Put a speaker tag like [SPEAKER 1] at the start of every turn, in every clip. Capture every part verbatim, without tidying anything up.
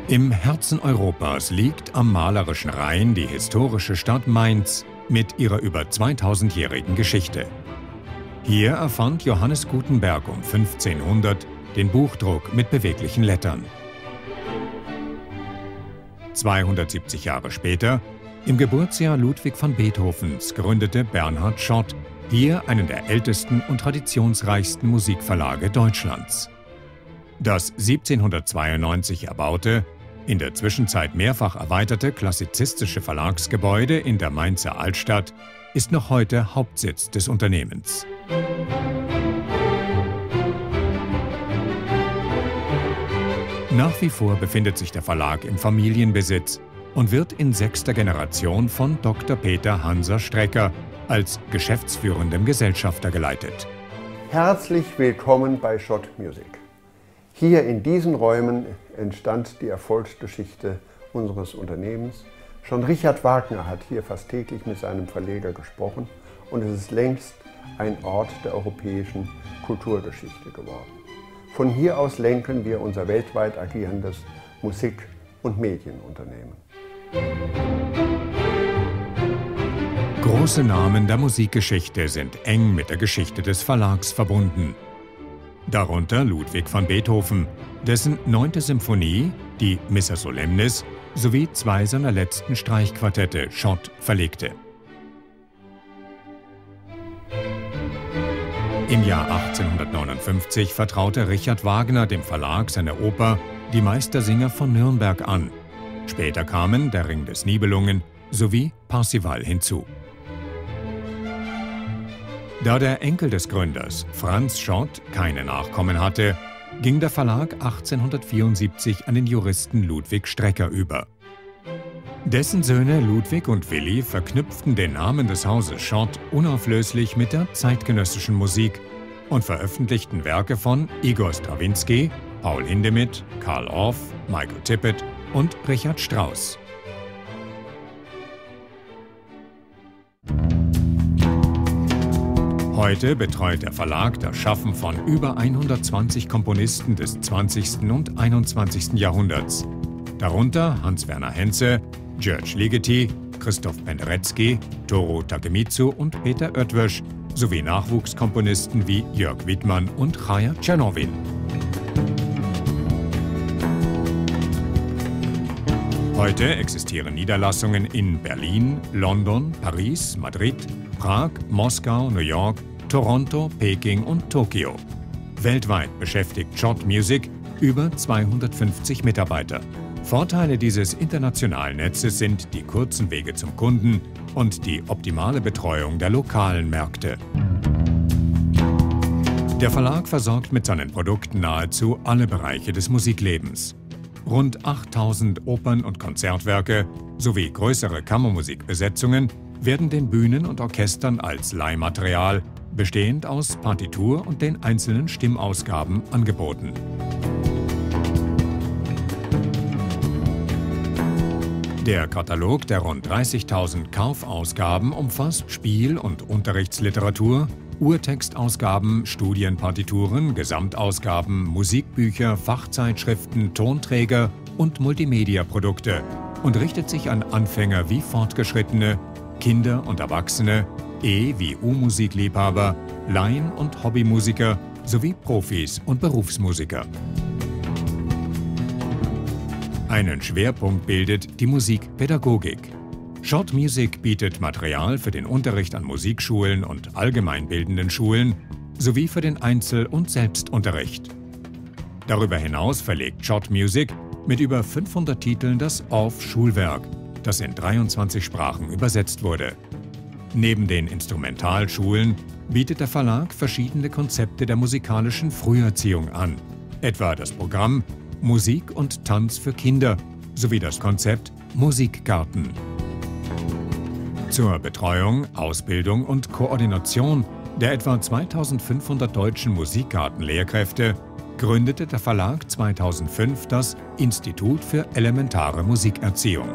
[SPEAKER 1] Im Herzen Europas liegt am malerischen Rhein die historische Stadt Mainz mit ihrer über zweitausendjährigen Geschichte. Hier erfand Johannes Gutenberg um fünfzehnhundert den Buchdruck mit beweglichen Lettern. zweihundertsiebzig Jahre später, im Geburtsjahr Ludwig van Beethovens, gründete Bernhard Schott hier einen der ältesten und traditionsreichsten Musikverlage Deutschlands. Das siebzehnhundertzweiundneunzig erbaute, in der Zwischenzeit mehrfach erweiterte klassizistische Verlagsgebäude in der Mainzer Altstadt ist noch heute Hauptsitz des Unternehmens. Nach wie vor befindet sich der Verlag im Familienbesitz und wird in sechster Generation von Doktor Peter Hanser Strecker als geschäftsführendem Gesellschafter geleitet.
[SPEAKER 2] Herzlich willkommen bei Schott Music. Hier in diesen Räumen entstand die Erfolgsgeschichte unseres Unternehmens. Schon Richard Wagner hat hier fast täglich mit seinem Verleger gesprochen und es ist längst ein Ort der europäischen Kulturgeschichte geworden. Von hier aus lenken wir unser weltweit agierendes Musik- und Medienunternehmen.
[SPEAKER 1] Große Namen der Musikgeschichte sind eng mit der Geschichte des Verlags verbunden. Darunter Ludwig van Beethoven, dessen neunte Symphonie, die Missa Solemnis, sowie zwei seiner letzten Streichquartette Schott verlegte. Im Jahr achtzehnhundertneunundfünfzig vertraute Richard Wagner dem Verlag seine Oper Die Meistersinger von Nürnberg an. Später kamen Der Ring des Nibelungen sowie Parsival hinzu. Da der Enkel des Gründers, Franz Schott, keine Nachkommen hatte, ging der Verlag achtzehnhundertvierundsiebzig an den Juristen Ludwig Strecker über. Dessen Söhne Ludwig und Willi verknüpften den Namen des Hauses Schott unauflöslich mit der zeitgenössischen Musik und veröffentlichten Werke von Igor Strawinsky, Paul Hindemith, Carl Orff, Michael Tippett und Richard Strauss. Heute betreut der Verlag das Schaffen von über hundertzwanzig Komponisten des zwanzigsten und einundzwanzigsten Jahrhunderts. Darunter Hans-Werner Henze, György Ligeti, Christoph Penderecki, Toru Takemitsu und Peter Oetwösch sowie Nachwuchskomponisten wie Jörg Widmann und Chaya Czernowin. Heute existieren Niederlassungen in Berlin, London, Paris, Madrid, Prag, Moskau, New York, Toronto, Peking und Tokio. Weltweit beschäftigt Schott Music über zweihundertfünfzig Mitarbeiter. Vorteile dieses internationalen Netzes sind die kurzen Wege zum Kunden und die optimale Betreuung der lokalen Märkte. Der Verlag versorgt mit seinen Produkten nahezu alle Bereiche des Musiklebens. Rund achttausend Opern- und Konzertwerke sowie größere Kammermusikbesetzungen werden den Bühnen und Orchestern als Leihmaterial, bestehend aus Partitur und den einzelnen Stimmausgaben, angeboten. Der Katalog der rund dreißigtausend Kaufausgaben umfasst Spiel- und Unterrichtsliteratur, Urtextausgaben, Studienpartituren, Gesamtausgaben, Musikbücher, Fachzeitschriften, Tonträger und Multimedia-Produkte und richtet sich an Anfänger wie Fortgeschrittene, Kinder und Erwachsene, E- wie U-Musikliebhaber, Laien- und Hobbymusiker sowie Profis und Berufsmusiker. Einen Schwerpunkt bildet die Musikpädagogik. Schott Music bietet Material für den Unterricht an Musikschulen und allgemeinbildenden Schulen sowie für den Einzel- und Selbstunterricht. Darüber hinaus verlegt Schott Music mit über fünfhundert Titeln das Orff-Schulwerk, das in dreiundzwanzig Sprachen übersetzt wurde. Neben den Instrumentalschulen bietet der Verlag verschiedene Konzepte der musikalischen Früherziehung an, etwa das Programm Musik und Tanz für Kinder sowie das Konzept Musikgarten. Zur Betreuung, Ausbildung und Koordination der etwa zweitausendfünfhundert deutschen Musikgartenlehrkräfte gründete der Verlag zweitausendfünf das Institut für elementare Musikerziehung.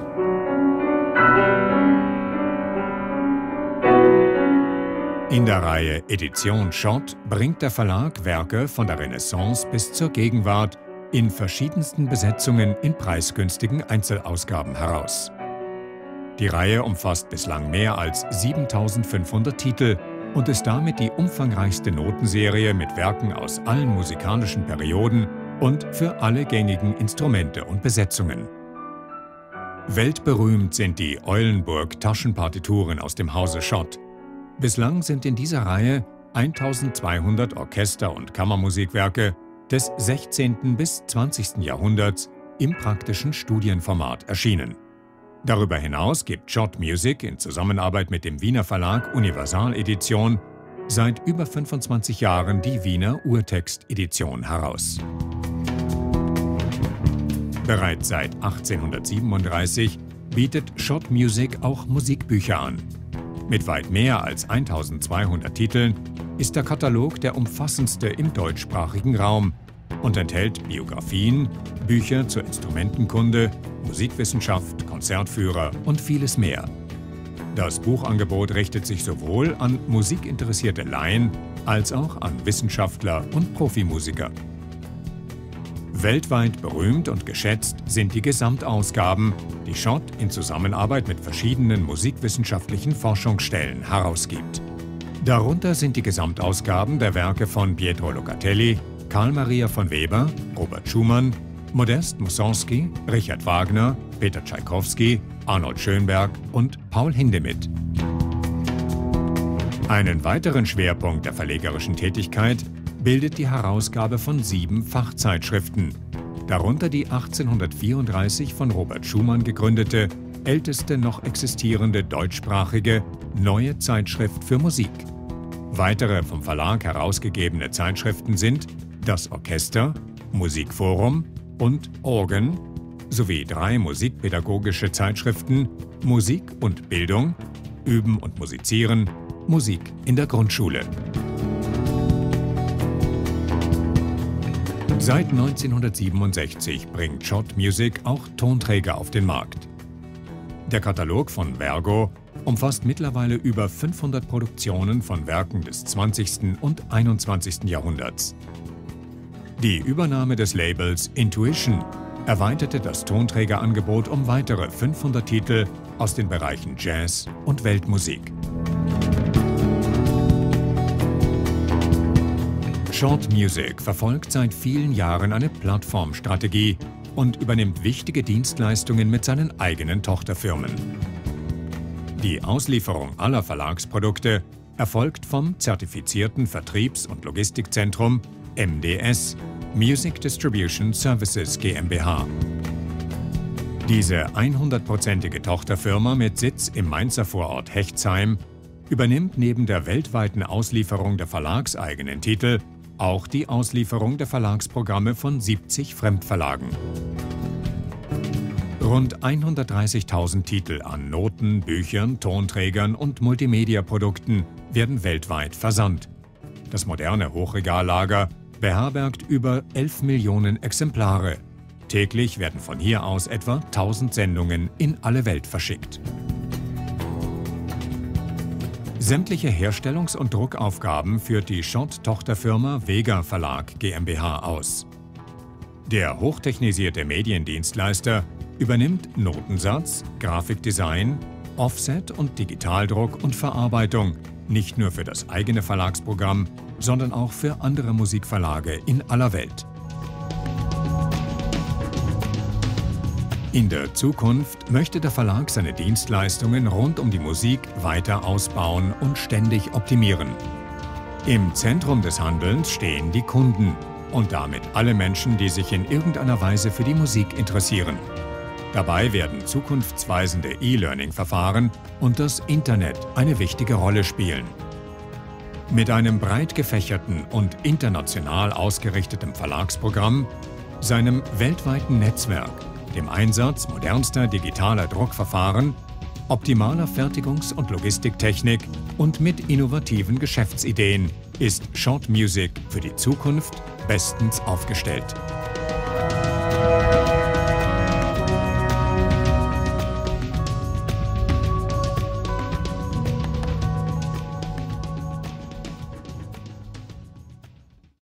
[SPEAKER 1] In der Reihe Edition Schott bringt der Verlag Werke von der Renaissance bis zur Gegenwart in verschiedensten Besetzungen in preisgünstigen Einzelausgaben heraus. Die Reihe umfasst bislang mehr als siebentausendfünfhundert Titel und ist damit die umfangreichste Notenserie mit Werken aus allen musikalischen Perioden und für alle gängigen Instrumente und Besetzungen. Weltberühmt sind die Eulenburg-Taschenpartituren aus dem Hause Schott. Bislang sind in dieser Reihe eintausendzweihundert Orchester- und Kammermusikwerke des sechzehnten bis zwanzigsten Jahrhunderts im praktischen Studienformat erschienen. Darüber hinaus gibt Schott Music in Zusammenarbeit mit dem Wiener Verlag Universal Edition seit über fünfundzwanzig Jahren die Wiener Urtext-Edition heraus. Bereits seit achtzehnhundertsiebenunddreißig bietet Schott Music auch Musikbücher an. Mit weit mehr als eintausendzweihundert Titeln ist der Katalog der umfassendste im deutschsprachigen Raum und enthält Biografien, Bücher zur Instrumentenkunde, Musikwissenschaft, Konzertführer und vieles mehr. Das Buchangebot richtet sich sowohl an musikinteressierte Laien als auch an Wissenschaftler und Profimusiker. Weltweit berühmt und geschätzt sind die Gesamtausgaben, die Schott in Zusammenarbeit mit verschiedenen musikwissenschaftlichen Forschungsstellen herausgibt. Darunter sind die Gesamtausgaben der Werke von Pietro Locatelli, Carl Maria von Weber, Robert Schumann, Modest Mussorgsky, Richard Wagner, Peter Tschaikowski, Arnold Schönberg und Paul Hindemith. Einen weiteren Schwerpunkt der verlegerischen Tätigkeit bildet die Herausgabe von sieben Fachzeitschriften, darunter die achtzehnhundertvierunddreißig von Robert Schumann gegründete, älteste noch existierende deutschsprachige Neue Zeitschrift für Musik. Weitere vom Verlag herausgegebene Zeitschriften sind Das Orchester, Musikforum und Organ sowie drei musikpädagogische Zeitschriften Musik und Bildung, Üben und Musizieren, Musik in der Grundschule. Seit neunzehnhundertsiebenundsechzig bringt Schott Music auch Tonträger auf den Markt. Der Katalog von Vergo umfasst mittlerweile über fünfhundert Produktionen von Werken des zwanzigsten und einundzwanzigsten Jahrhunderts. Die Übernahme des Labels Intuition erweiterte das Tonträgerangebot um weitere fünfhundert Titel aus den Bereichen Jazz und Weltmusik. Schott Music verfolgt seit vielen Jahren eine Plattformstrategie und übernimmt wichtige Dienstleistungen mit seinen eigenen Tochterfirmen. Die Auslieferung aller Verlagsprodukte erfolgt vom zertifizierten Vertriebs- und Logistikzentrum M D S, Music Distribution Services GmbH. Diese hundertprozentige Tochterfirma mit Sitz im Mainzer Vorort Hechtsheim übernimmt neben der weltweiten Auslieferung der verlagseigenen Titel auch die Auslieferung der Verlagsprogramme von siebzig Fremdverlagen. Rund hundertdreißigtausend Titel an Noten, Büchern, Tonträgern und Multimedia-Produkten werden weltweit versandt. Das moderne Hochregallager beherbergt über elf Millionen Exemplare. Täglich werden von hier aus etwa tausend Sendungen in alle Welt verschickt. Sämtliche Herstellungs- und Druckaufgaben führt die Schott-Tochterfirma Vega Verlag GmbH aus. Der hochtechnisierte Mediendienstleister übernimmt Notensatz, Grafikdesign, Offset und Digitaldruck und Verarbeitung, nicht nur für das eigene Verlagsprogramm, sondern auch für andere Musikverlage in aller Welt. In der Zukunft möchte der Verlag seine Dienstleistungen rund um die Musik weiter ausbauen und ständig optimieren. Im Zentrum des Handelns stehen die Kunden und damit alle Menschen, die sich in irgendeiner Weise für die Musik interessieren. Dabei werden zukunftsweisende E-Learning-Verfahren und das Internet eine wichtige Rolle spielen. Mit einem breit gefächerten und international ausgerichteten Verlagsprogramm, seinem weltweiten Netzwerk, dem Einsatz modernster digitaler Druckverfahren, optimaler Fertigungs- und Logistiktechnik und mit innovativen Geschäftsideen ist Schott Music für die Zukunft bestens aufgestellt.